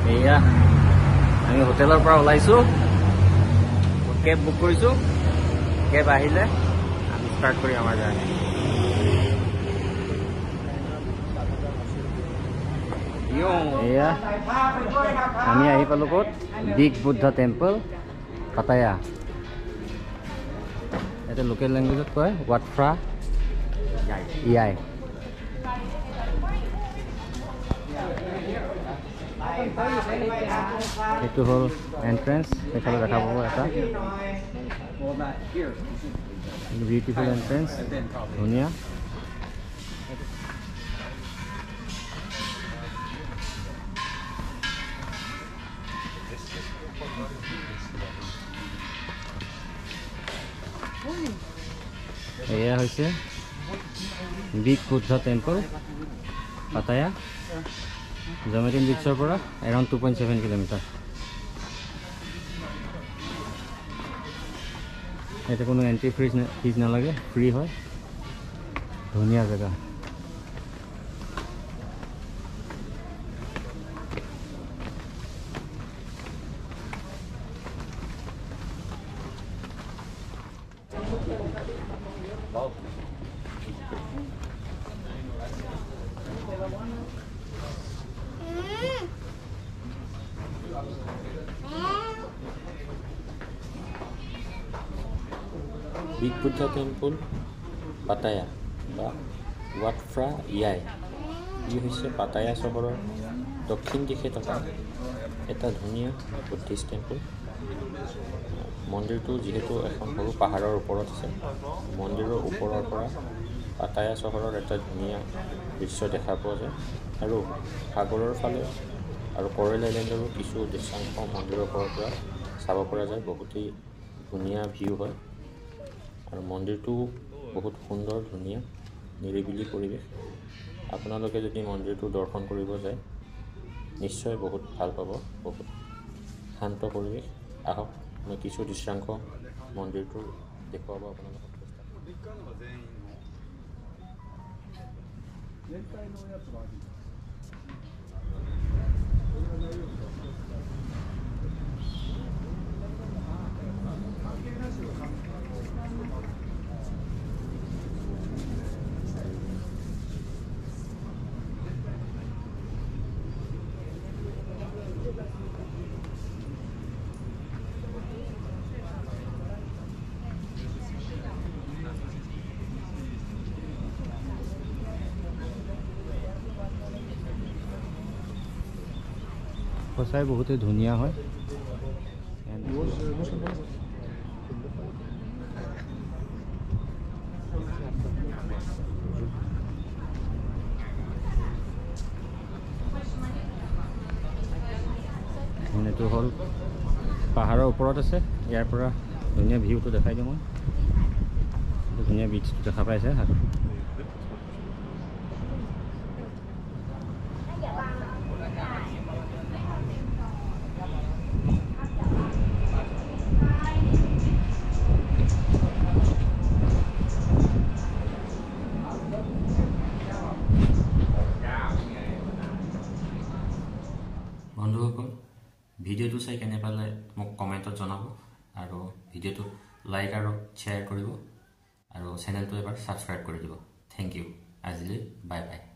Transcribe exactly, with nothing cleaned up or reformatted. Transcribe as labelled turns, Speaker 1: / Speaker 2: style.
Speaker 1: এয়া আমি হোটেলৰ পৰা ওলাইছোঁ, কেব বুক কৰিছোঁ। কেব আহিলে আমি ষ্টাৰ্ট কৰিম আমাৰ জাৰ্ণি। এয়া আমি আহি পালোঁ ক'ত? Big Buddha temple Pattaya. ইয়াতে লোকেল লেংগুৱেজত কয় ৱাট ফ্ৰা ইয়াই। এইটো হ'ল এন্ট্ৰেন্স। এইফালে দেখা পাব এটা বিউটিফুল এন্ট্ৰেন্স, ধুনীয়া। এয়া হৈছে big Buddha temple Pattaya, Jomtien বিচৰ পৰা around two point seven kilometre. ইয়াতে কোনো এণ্ট্ৰি ফিজ ফিজ নালাগে, ফ্ৰী হয়। ধুনীয়া জেগা। বিগ বুদ্ধা টেম্পল পাটায়া বা ৱাট ফ্ৰা ইয়াই। ই হৈছে পাটায়া চহৰৰ দক্ষিণ দিশে থকা এটা ধুনীয়া বুদ্ধিষ্ট টেম্পল। মন্দিৰটো যিহেতু এখন সৰু পাহাৰৰ ওপৰত আছে, মন্দিৰৰ ওপৰৰ পৰা পাটায়া চহৰৰ এটা ধুনীয়া দৃশ্য দেখা পোৱা যায়। আৰু সাগৰৰ ফালে আৰু কৰেল আইলেণ্ডৰো কিছু দৃশ্যাংশ মন্দিৰৰ ওপৰৰ পৰা চাব পৰা যায়। বহুতেই ধুনীয়া ভিউ হয় আৰু মন্দিৰটো বহুত সুন্দৰ, ধুনীয়া, নিৰিবিলি পৰিৱেশ। আপোনালোকে যদি মন্দিৰটো দৰ্শন কৰিব যায় নিশ্চয় বহুত ভাল পাব, বহুত শান্ত পৰিৱেশ। আহক মই কিছু দৃশ্যাংশ মন্দিৰটো দেখুৱাব আপোনালোকক চেষ্টা কৰিম। সঁচাই বহুতেই ধুনীয়া হয়। এইটো হ'ল পাহাৰৰ ওপৰত আছে, ইয়াৰ পৰা ধুনীয়া ভিউটো দেখাই দিওঁ মই। ধুনীয়া বিচটো দেখা পাইছে। বন্ধুসকল, ভিডিঅ'টো চাই কেনে পালে মোক কমেণ্টত জনাব আৰু ভিডিঅ'টো লাইক আৰু শ্বেয়াৰ কৰিব আৰু চেনেলটো এবাৰ ছাবস্ক্ৰাইব কৰি দিব। Thank you. আজিলৈ বাই বাই।